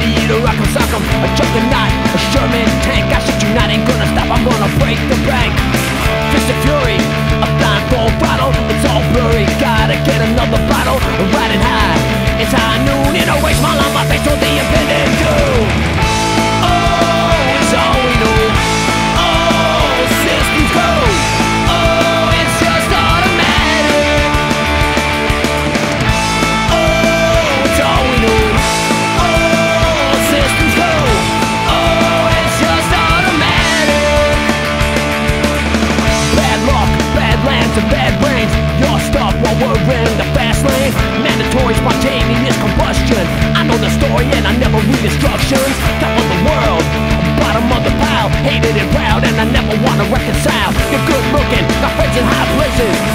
radiator, I can sock 'em. A juggernaut, a Sherman tank. I shit you not, ain't gonna stop, I'm gonna break the bank. Fist of fury, a blindfold throttle. It's all blurry, gotta get another bottle. I'm riding high, it's high noon. In a way, smile on my face for the impending doom. Oh, it's all we know. Oh, systems go. Oh, it's just automatic. Oh, it's all we know. Oh, systems go. Oh, it's just automatic. Bad luck, bad lands, and bad brains. You're stuck while we're in the fast lane. Mandatory spontaneous combustion. I know the story and I never read instructions. Top of the world, bottom of the pile. Hated and proud and I never wanna reconcile. You're good looking, got friends in high places.